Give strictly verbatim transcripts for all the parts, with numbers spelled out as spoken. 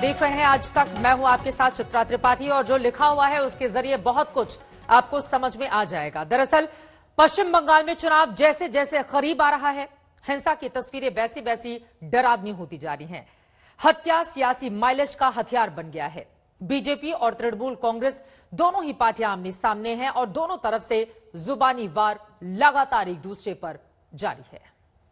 देख रहे हैं आज तक। मैं हूं आपके साथ चित्रा त्रिपाठी और जो लिखा हुआ है उसके जरिए बहुत कुछ आपको समझ में आ जाएगा। दरअसल पश्चिम बंगाल में चुनाव जैसे जैसे करीब आ रहा है, हिंसा की तस्वीरें वैसी वैसी डरावनी होती जा रही हैं। हत्या सियासी माइलेज का हथियार बन गया है। बीजेपी और तृणमूल कांग्रेस दोनों ही पार्टियां आमने सामने हैं और दोनों तरफ से जुबानी वार लगातार एक दूसरे पर जारी है।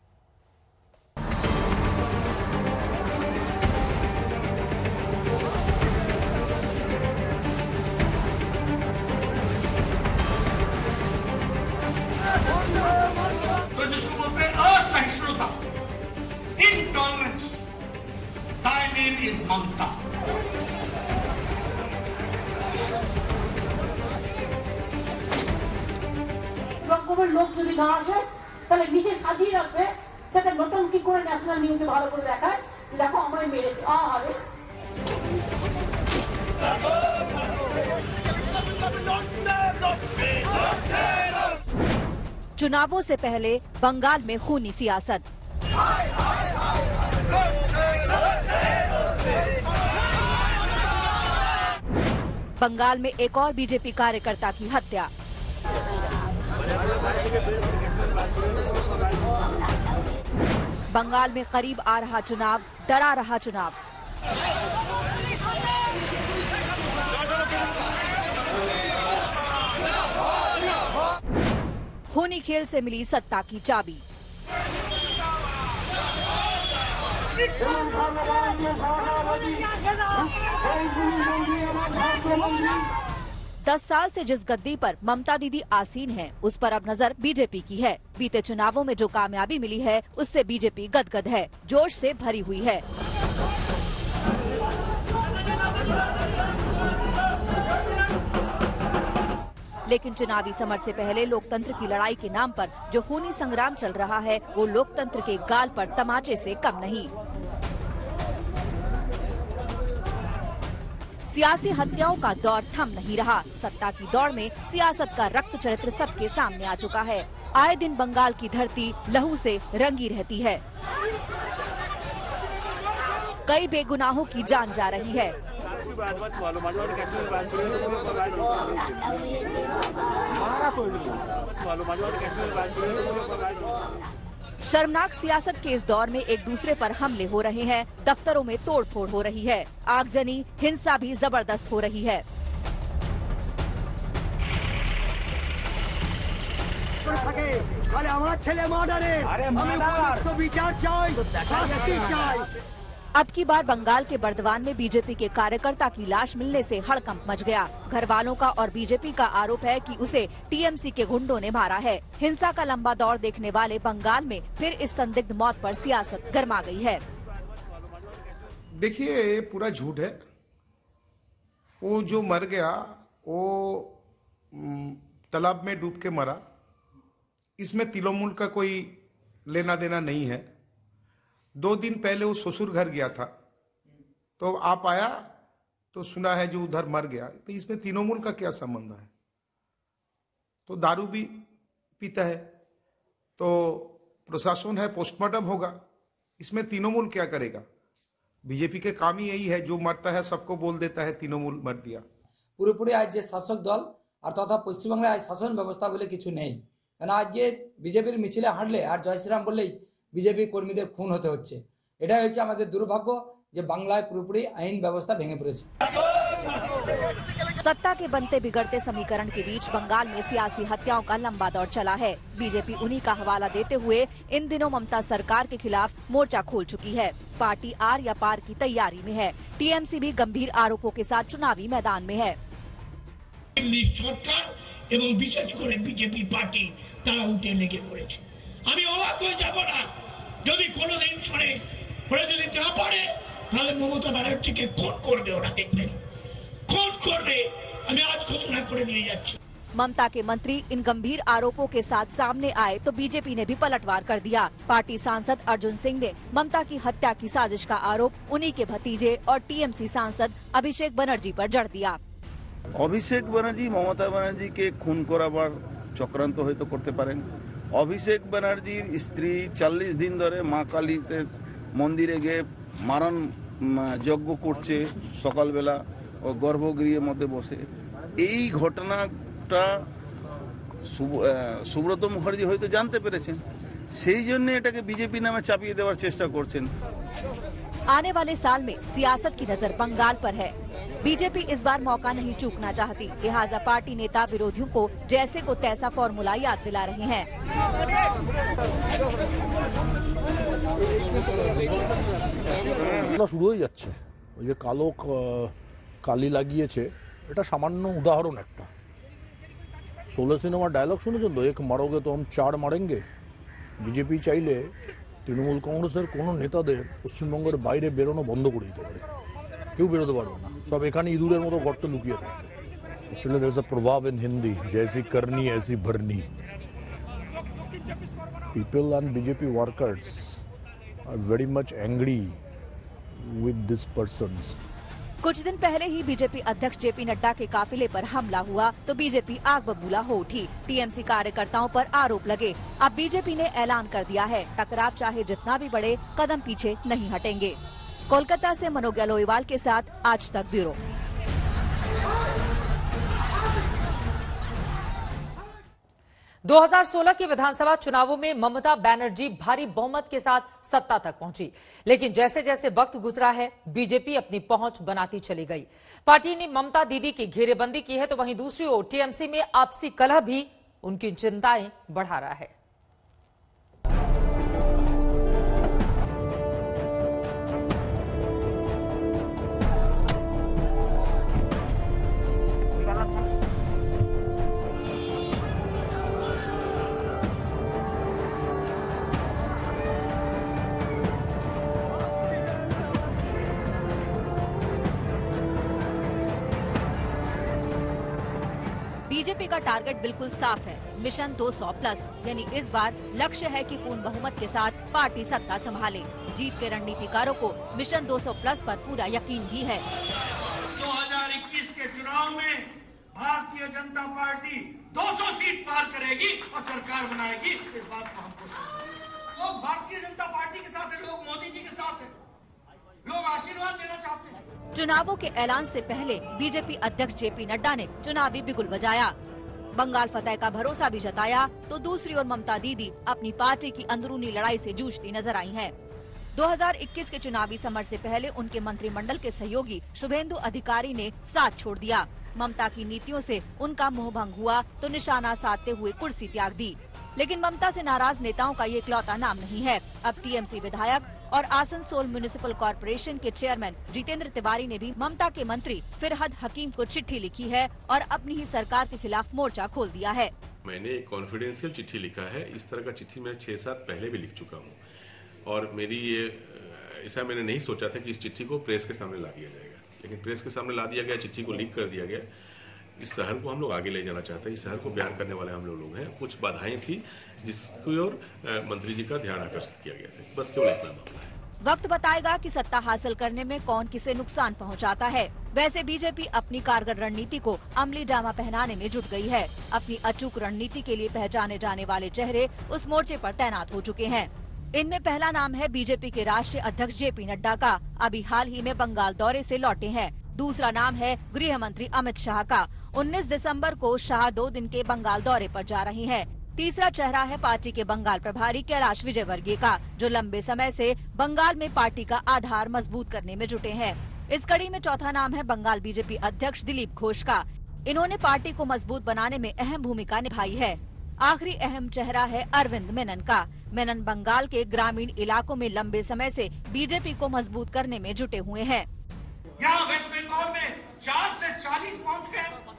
तो जिसको बोलते हैं असहिष्णुता, intolerance, my name is Mamata. রকমের লোক যদি না আসে তাহলে নিজে সাজিয়ে রাখবে, যাতে নতুনকি করে ন্যাশনাল নিউজে ভালো করে দেখায় দেখো আমরা মেরেছি। আ আরে चुनावों से पहले बंगाल में खूनी सियासत। बंगाल में एक और बीजेपी कार्यकर्ता की हत्या। बंगाल में करीब आ रहा चुनाव, डरा रहा चुनाव। खूनी खेल से मिली सत्ता की चाबी। दस साल से जिस गद्दी पर ममता दीदी आसीन हैं, उस पर अब नजर बीजेपी की है। बीते चुनावों में जो कामयाबी मिली है, उससे बीजेपी गदगद है, जोश से भरी हुई है। लेकिन चुनावी समर से पहले लोकतंत्र की लड़ाई के नाम पर जो खूनी संग्राम चल रहा है, वो लोकतंत्र के गाल पर तमाचे से कम नहीं। सियासी हत्याओं का दौर थम नहीं रहा। सत्ता की दौड़ में सियासत का रक्त चरित्र सबके सामने आ चुका है। आए दिन बंगाल की धरती लहू से रंगी रहती है। कई बेगुनाहों की जान जा रही है। शर्मनाक सियासत के इस दौर में एक दूसरे पर हमले हो रहे हैं, दफ्तरों में तोड़फोड़ हो रही है, आगजनी हिंसा भी जबरदस्त हो रही है। अब की बार बंगाल के बर्दवान में बीजेपी के कार्यकर्ता की लाश मिलने से हड़कंप मच गया। घर वालों का और बीजेपी का आरोप है कि उसे टीएमसी के गुंडों ने मारा है। हिंसा का लंबा दौर देखने वाले बंगाल में फिर इस संदिग्ध मौत पर सियासत गर्मा गई है। देखिए, ये पूरा झूठ है। वो जो मर गया वो तालाब में डूब के मरा। इसमें तृणमूल का कोई लेना देना नहीं है। दो दिन पहले वो ससुर घर गया था, तो आप आया तो सुना है जो उधर मर गया। तो इसमें तृणमूल का क्या संबंध है? तो दारू भी पीता है, तो प्रशासन है, पोस्टमार्टम होगा। इसमें तृणमूल क्या करेगा? बीजेपी के काम ही यही है, जो मरता है सबको बोल देता है तृणमूल मर दिया। পুরোপুরি আজ যে শাসক দল আর তথা পশ্চিমবাংলায় আজ শাসন ব্যবস্থা বলে কিছু নেই। কারণ আজ যে বিজেপির মিছিলে হাঁটলে আর জয় শ্রীরাম বললেই বিজেপি কর্মীদের খুন হতে হচ্ছে। এটাই হচ্ছে আমাদের দুর্ভাগ্য যে বাংলায় পুরোপুরি আইন ব্যবস্থা ভেঙে পড়েছে। सत्ता के बनते बिगड़ते समीकरण के बीच बंगाल में सियासी हत्याओं का लंबा दौर चला है। बीजेपी उन्हीं का हवाला देते हुए इन दिनों ममता सरकार के खिलाफ मोर्चा खोल चुकी है। पार्टी आर या पार की तैयारी में है। टीएमसी भी गंभीर आरोपों के साथ चुनावी मैदान में है। এবং বিশেষ করে বিজেপি পার্টি তারা উঠে লেগে পড়েছে। আমি অবাক হয়ে যাব না যদি কোনোদিন শুনে ওরা যদি না পারে তাহলে মমতা ব্যানার্জিকে খুন করবে। ওরা দেখবেন খুন করবে। আমি আজ ঘোষণা করে দিয়ে যাচ্ছি। ममता के मंत्री इन गंभीर आरोपों के साथ सामने आए तो बीजेपी ने भी पलटवार कर दिया। पार्टी सांसद अर्जुन सिंह ने ममता की हत्या की साजिश का आरोप उन्हीं के भतीजे और टीएमसी सांसद अभिषेक बनर्जी पर जड़ दिया। অভিষেক ব্যানার্জি মমতা ব্যানার্জিকে খুন করাবার চক্রান্ত হয়তো করতে পারেন। অভিষেক ব্যানার্জির স্ত্রী চল্লিশ দিন ধরে মা কালীতে মন্দিরে গিয়ে মারণ যজ্ঞ করছে সকালবেলা ও গর্ভগৃহের মধ্যে বসে, এই ঘটনাটা সুব্রত মুখার্জি হয়তো জানতে পেরেছেন, সেই জন্য এটাকে বিজেপি নামে চাপিয়ে দেওয়ার চেষ্টা করছেন। आने वाले साल में सियासत की नजर बंगाल पर है। बीजेपी इस बार मौका नहीं चूकना चाहती, लिहाजा पार्टी नेता विरोधियों को जैसे को तैसा फॉर्मूला याद दिला रहे हैं। শুরু হয়ে যাচ্ছে, ওই যে কালো কালি লাগিয়েছে, এটা সামান্য উদাহরণ একটা। সোলো সিনেমার ডায়লগ শুনেছেন তো, এক মারোগে তো हम চার মারেঙ্গে। বিজেপি চাইলে তৃণমূল কংগ্রেসের কোনো নেতাদের পশ্চিমবঙ্গের বাইরে বেরোনো বন্ধ করে দিতে পারে, কেউ বেরোতে পারবে না, সব এখানে ইঁদুরের মতো গর্তে লুকিয়ে থাকবে। Actually there is a proverb in Hindi, जैसी करनी ऐसी भरनी। People and B J P workers are very much angry with these persons. कुछ दिन पहले ही बीजेपी अध्यक्ष जेपी नड्डा के काफिले पर हमला हुआ तो बीजेपी आग बबूला हो उठी। टीएमसी कार्यकर्ताओं पर आरोप लगे। अब बीजेपी ने ऐलान कर दिया है, टकराव चाहे जितना भी बढ़े, कदम पीछे नहीं हटेंगे। कोलकाता से मनोज लोईवाल के साथ आज तक ब्यूरो। दो हज़ार सोलह के विधानसभा चुनावों में ममता बनर्जी भारी बहुमत के साथ सत्ता तक पहुंची, लेकिन जैसे जैसे वक्त गुजरा है बीजेपी अपनी पहुंच बनाती चली गई। पार्टी ने ममता दीदी की घेरेबंदी की है, तो वहीं दूसरी ओर टीएमसी में आपसी कलह भी उनकी चिंताएं बढ़ा रहा है। बीजेपी का टारगेट बिल्कुल साफ है, मिशन दो सौ प्लस, यानी इस बार लक्ष्य है कि पूर्ण बहुमत के साथ पार्टी सत्ता संभाले। जीत के रणनीतिकारों को मिशन दो सौ प्लस पर पूरा यकीन भी है। दो हज़ार इक्कीस के चुनाव में भारतीय जनता पार्टी दो सौ सीट पार करेगी और सरकार बनाएगी, इस बात को हमको लोग भारतीय जनता पार्टी के साथ है, लोग मोदी जी के साथ है, लोग आशीर्वाद देना चाहते हैं। चुनावों के ऐलान से पहले बीजेपी अध्यक्ष जेपी नड्डा ने चुनावी बिगुल बजाया, बंगाल फतेह का भरोसा भी जताया, तो दूसरी ओर ममता दीदी अपनी पार्टी की अंदरूनी लड़ाई से जूझती नजर आई हैं। दो हज़ार इक्कीस के चुनावी समर से पहले उनके मंत्रिमंडल के सहयोगी शुभेंदु अधिकारी ने साथ छोड़ दिया। ममता की नीतियों से उनका मोहभंग हुआ तो निशाना साधते हुए कुर्सी त्याग दी। लेकिन ममता से नाराज नेताओं का ये इकलौता नाम नहीं है। अब टीएमसी विधायक और आसनसोल म्युनिसिपल कॉर्पोरेशन के चेयरमैन जितेंद्र तिवारी ने भी ममता के मंत्री फिरहद हकीम को चिट्ठी लिखी है और अपनी ही सरकार के खिलाफ मोर्चा खोल दिया है। मैंने एक कॉन्फिडेंशियल चिट्ठी लिखा है, इस तरह का चिट्ठी मैं छह सात पहले भी लिख चुका हूँ, और मेरी ये ऐसा मैंने नहीं सोचा था कि इस चिट्ठी को प्रेस के सामने ला दिया जाएगा, लेकिन प्रेस के सामने ला दिया गया, चिट्ठी को लीक कर दिया गया। इस शहर को हम लोग आगे ले जाना चाहते हैं, इस शहर को प्यार करने वाले हम लोग हैं। कुछ बाधाएं थी जिसकी ओर मंत्री जी का ध्यान आकर्षित किया गया था, बस केवल इतना मामला है। वक्त बताएगा कि सत्ता हासिल करने में कौन किसे नुकसान पहुंचाता है। वैसे बीजेपी अपनी कारगर रणनीति को अमली जामा पहनाने में जुट गई है। अपनी अचूक रणनीति के लिए पहचाने जाने वाले चेहरे उस मोर्चे पर तैनात हो चुके हैं। इनमें पहला नाम है बीजेपी के राष्ट्रीय अध्यक्ष जेपी नड्डा का, अभी हाल ही में बंगाल दौरे से लौटे हैं। दूसरा नाम है गृह मंत्री अमित शाह का। उन्नीस दिसंबर को शाह दो दिन के बंगाल दौरे पर जा रही हैं। तीसरा चेहरा है पार्टी के बंगाल प्रभारी कैलाश विजयवर्गीय का, जो लंबे समय से बंगाल में पार्टी का आधार मजबूत करने में जुटे हैं। इस कड़ी में चौथा नाम है बंगाल बीजेपी अध्यक्ष दिलीप घोष का। इन्होंने पार्टी को मजबूत बनाने में अहम भूमिका निभाई है। आखिरी अहम चेहरा है अरविंद मेनन का। मेनन बंगाल के ग्रामीण इलाकों में लंबे समय से बीजेपी को मजबूत करने में जुटे हुए हैं। यहाँ वेस्ट बंगाल में चार से चालीस पहुँच गए,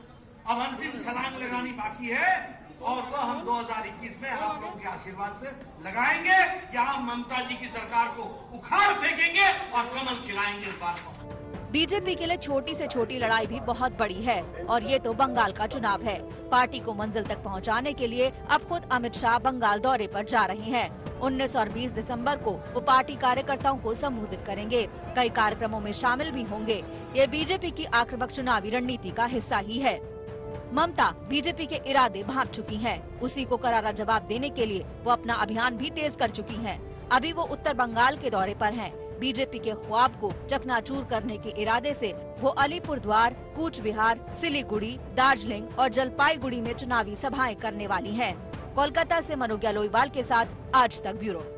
अब अंतिम छलांग लगानी बाकी है और वो हम दो हज़ार इक्कीस में आप लोगों के आशीर्वाद से लगाएंगे। यहाँ ममता जी की सरकार को उखाड़ फेंकेंगे और कमल खिलाएंगे इस बात को। बीजेपी के लिए छोटी से छोटी लड़ाई भी बहुत बड़ी है और ये तो बंगाल का चुनाव है। पार्टी को मंजिल तक पहुंचाने के लिए अब खुद अमित शाह बंगाल दौरे पर जा रहे हैं। उन्नीस और बीस दिसंबर को वो पार्टी कार्यकर्ताओं को संबोधित करेंगे। कई कार्यक्रमों में शामिल भी होंगे। ये बीजेपी की आक्रामक चुनावी रणनीति का हिस्सा ही है। ममता बीजेपी के इरादे भांप चुकी हैं। उसी को करारा जवाब देने के लिए वो अपना अभियान भी तेज कर चुकी हैं। अभी वो उत्तर बंगाल के दौरे पर हैं। बीजेपी के ख्वाब को चकनाचूर करने के इरादे से वो अलीपुरद्वार, कूच बिहार, सिलीगुड़ी, दार्जिलिंग और जलपाईगुड़ी में चुनावी सभाएं करने वाली हैं। कोलकाता से मनोज्ञा लोईवाल के साथ आज तक ब्यूरो।